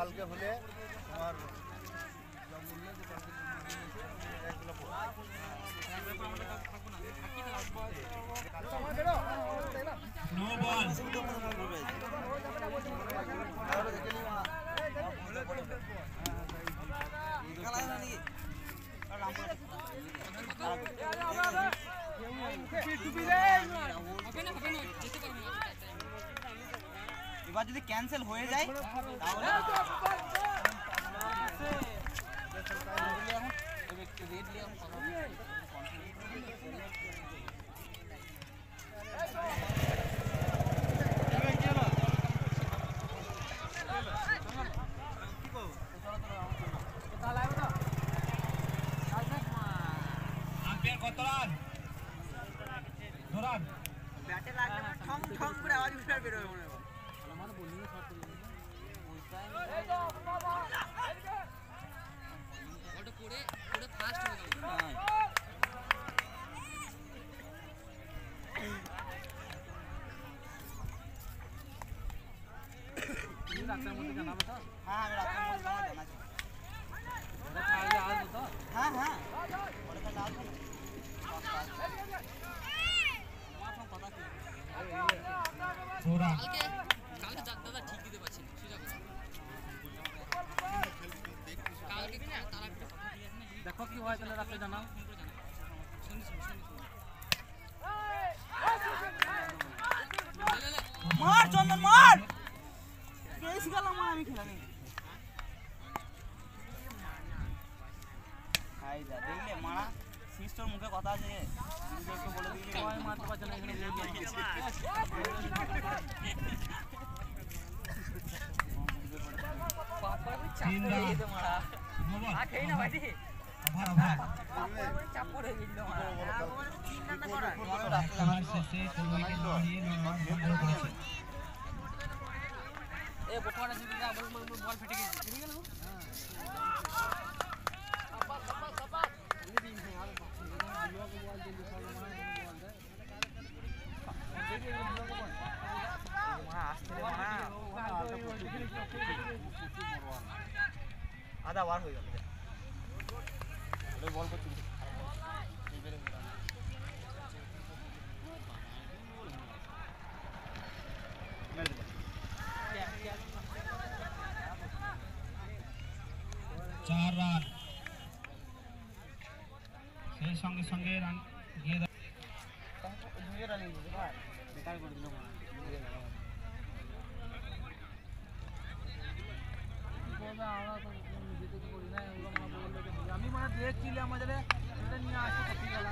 কালকে হলে আমার যা বললে যে কালকে একগুলো নো বল এবার যদি ক্যান্সেল হয়ে যায় তাহলে কত রান ধরান ব্যাটে লাগলে মানে ঠং ঠং করে আওয়াজ উঠে বের হবে মনে হয় মানে বোলিং এ শট করলে ওটা করে ফাস্ট হয়ে গেল তুমি রাতের মধ্যে জানাবে তো হ্যাঁ আমি রাতের মধ্যে জানাচ্ছি ওটা ছাড়লে আসবে তো হ্যাঁ হ্যাঁ ওটা তো আসবে কালকে দাদা ঠিক দিতে পারছি না সোজা কথা কালকে তারা দেখো কি হয় তাহলে রাতে জানাও মার চন্দন মার পেয়েছি গেল মা আমি খেলাম হাই দা দেখলে মারা সিস্টার মুখে কথা আছে একটু বলে দিবি ওই মারতে পারছ না এখানে পাপা কো চাপ পড়ে গেল মারা আ খেই না ভাই আভার আভার চাপ পড়ে গেল মারা তিন রান্না করা খেলার শেষে কর্মীকে দাঁড়িয়ে বন্ধ করেছে এ বটওয়ানা যদি না বল বল ফেটে গেছে ফেটে গেল সাপা সাপা সাপা এই দিন है यार बुलवा को बॉल जल्दी फॉलो मार बॉल दे देखिए बुलवा को बॉल वहां আসছে রে আধা ওভার হয়ে গেল ওই বল করতে এইবারে মেরে দে 4 রান সেই সঙ্গে সঙ্গে রান দিয়ে দুই রান নিয়ে ভাই বেকার করে দিল আমি মানে দেখছিলাম আমাদের এটা নিয়ে আসতে কপি গেল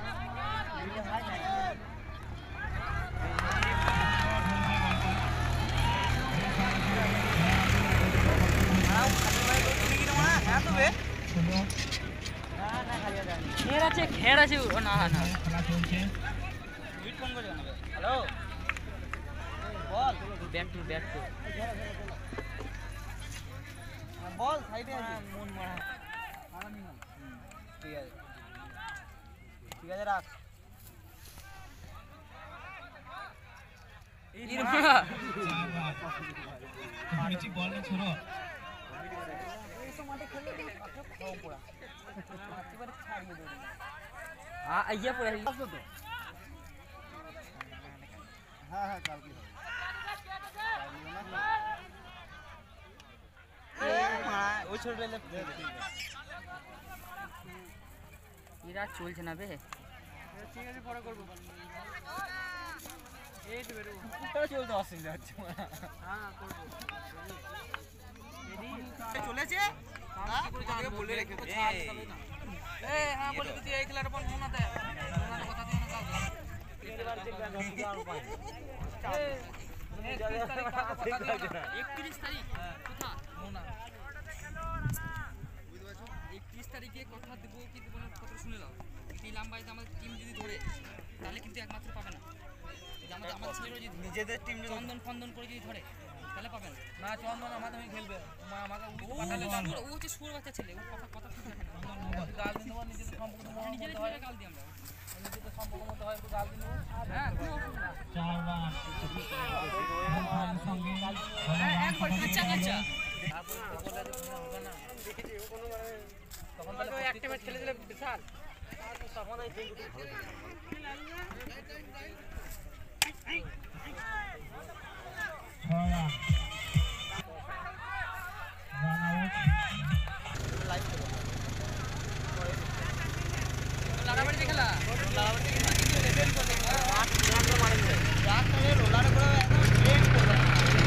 খের আছে না না খেলা চলছে hello ball back to ball সাইডে আছে মন মারা ঠিক আছে রাখ নিচে বল না ছোড়ো আইয়া পড়ে আসলো তো হ্যাঁ হ্যাঁ কালকে ওই ছোট এরা চলছে না বে ঠিক আছে পরে করবো এই তো বেরো চলতে অসুবিধা হচ্ছে হ্যাঁ করবো চলেছে বলে রেখে হ্যাঁ বলে দিচ্ছি এই খেলার পর মোনাতে কথা দিয়ে না কাজ 31 তারিখ কোথা মোনা 31 তারিখে কথা দেবো কি দেবো না কথা শুনে নাও এই লাম্বাইতে আমাদের টিম যদি ধরে তাহলে কিন্তু একমাত্র পাবে না আমাদের ছেলেরা যদি নিজেদের টিম চন্দন ফন্দন করে যদি ধরে তাহলে পাবে না চন্দন আমাদের হয়ে খেলবে আমাকে ও হচ্ছে সুর বাচ্চা ছেলে ও কথা শুনতে গাল দিন দেবো নিজেদের সম্পর্ক নিজেদের ছেলে গাল দিই আমরা নিজেদের সম্পর্ক মতো হয় একটু গাল দিন দেবো হ্যাঁ 4 রান সঙ্গে একবার কাঁচা তখন তাহলে একটা ম্যাচ খেলে দিলে বিশাল তখন এই দিন দুটো ভালো লাড়াবাড়ি দেখলা লাড়াবাড়ি কিন্তু লেভেল করে 8 রান মারে যায় রাত করে রোলার করে একদম ব্রেক করে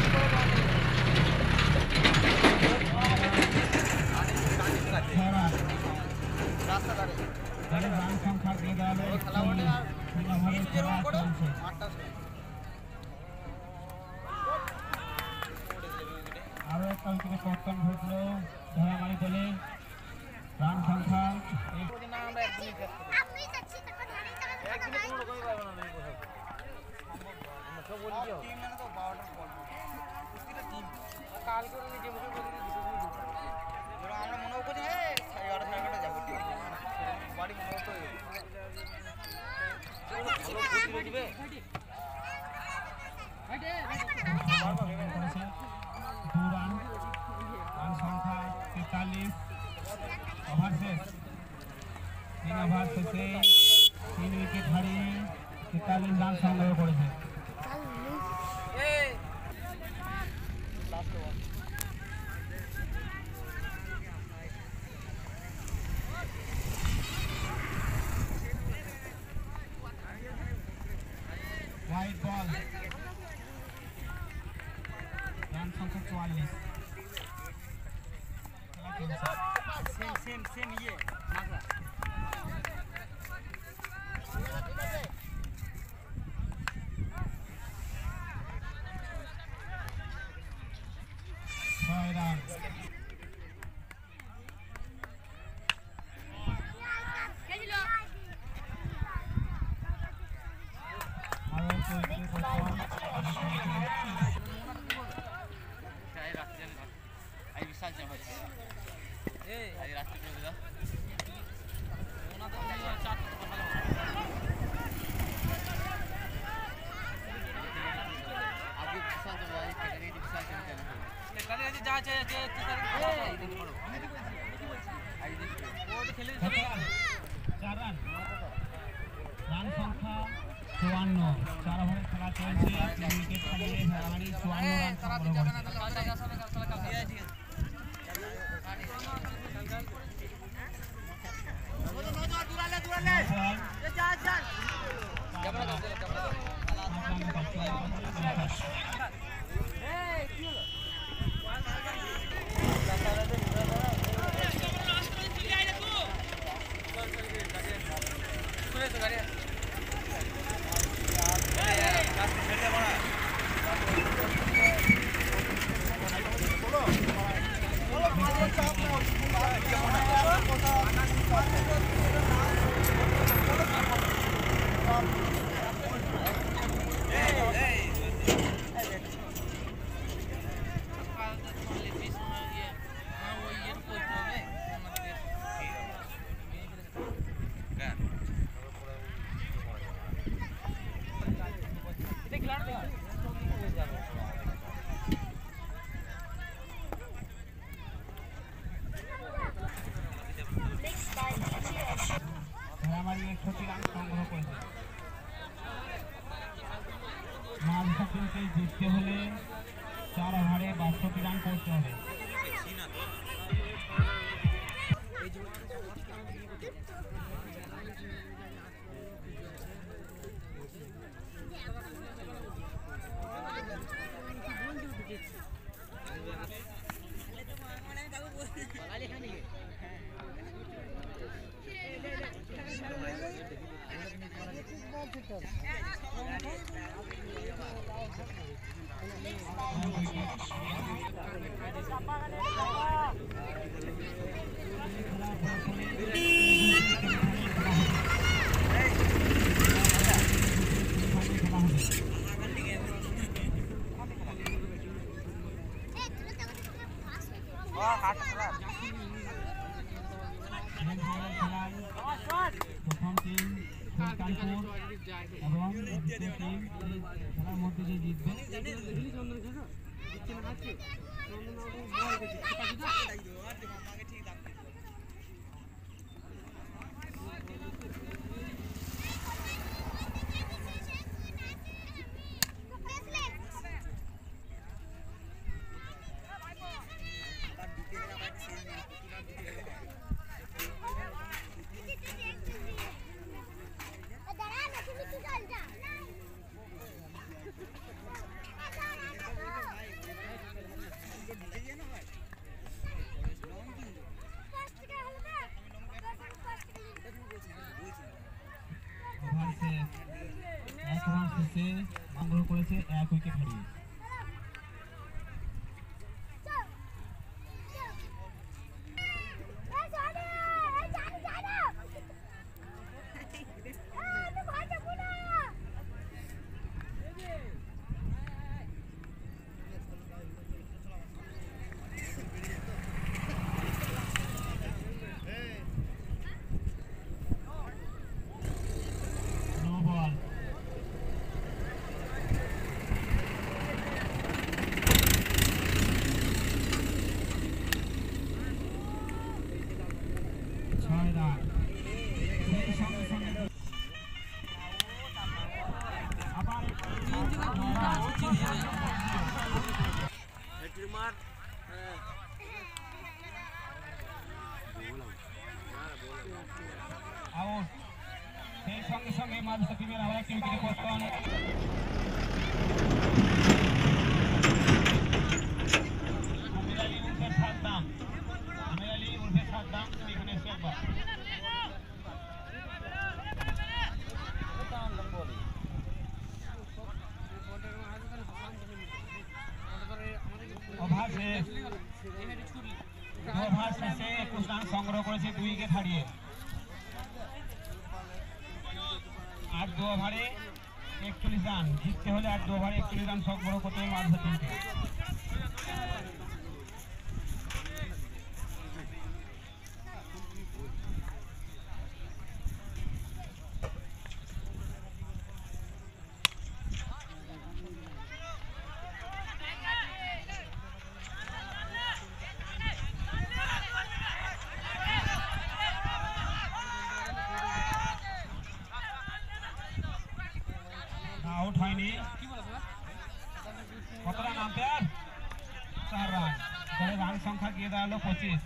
রাস্তা ধরে তাহলে রান সংখ্যা দিয়ে দেওয়া হলো খেলা ওঠে আর কিছু যেরকম করো 8টা আরো একটা উইকেটে পতন ঘটলো ধরামারি দলে রান সংখ্যা আমরা একদিনই একদিনে কোনো রকমই পারবো না এই কথা সব বলি দিও টিম মানে তো 12টা বল প্রতিটা টিম কাল করে নিজে মুখে বলে দিই দুটো ধরো আমরা মনেও করি হে 11:30 যাব টিম বাড়ি মনেও তো ভালো বুঝিয়ে দিবে হাইটে করেছে 2 রান রান সংখ্যা 43 ওভার শেষ 3 ওভার শেষে 3 উইকেট হারিয়ে 43 রান সংগ্রহ করেছে White ball. Run সংখ্যা 44 सेम ये मात्रा রান রান সংখ্যা 54 4 ওভারে খেলা চলছে 3 উইকেট হারিয়ে ধরামারি 54 রান সংগ্রহ করেছে ধরামারি 61 রান সংগ্রহ করেছে মাঝখানে জিততে হলে 4 ওভারে 62 রান করতে হবে প্রথম টিম সুলতানপুর এবং দ্বিতীয় টিম খেলার মধ্যে যে জিতবে রান সেই সঙ্গে সঙ্গে আবার আউট সেই সঙ্গে সঙ্গে মাঝে টিমের আবার একটি উইকেটে পতন আমির আলী উর্ফে সাদ্দাম এখানে এসে একবার ওভার শেষে 21 রান সংগ্রহ করেছে 2 উইকেট হারিয়ে আর 2 ওভারে 41 রান জিততে হলে আর 2 ওভারে 41 রান সংগ্রহ করতে হবে মাঝে টিমকে আউট হয়নি কত রান আম্পায়ার 4 রান তবে রান সংখ্যা গিয়ে দাঁড়ালো 25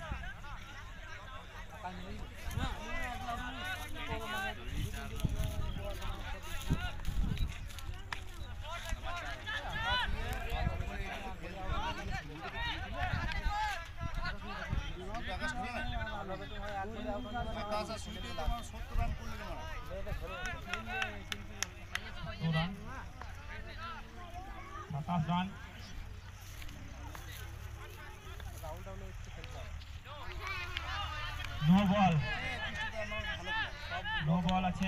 27 রান নো বল আছে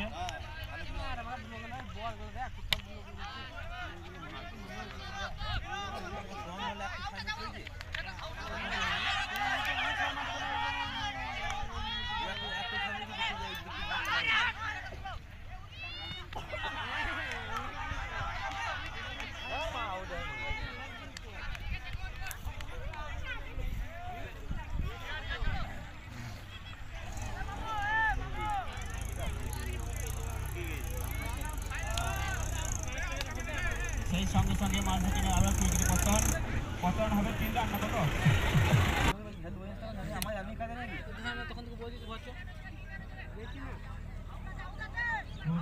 সেই সঙ্গে সঙ্গে মাঝে টিমে আরো একটি উইকেটে পতন হবে 3 রান না কত তখন থেকে বলছি বলছো 2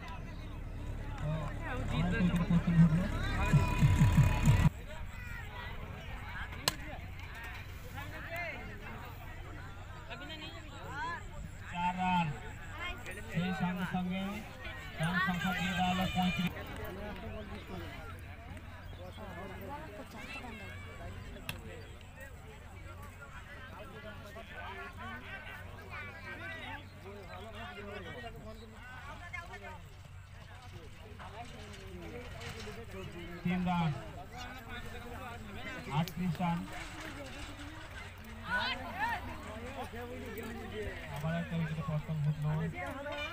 রান4 রান সেই সঙ্গে সঙ্গে রান সংখ্যা দিয়ে দাঁড়ালো 35 3 রান 38 রান আবার একটা উইকেটে পতন ঘটলো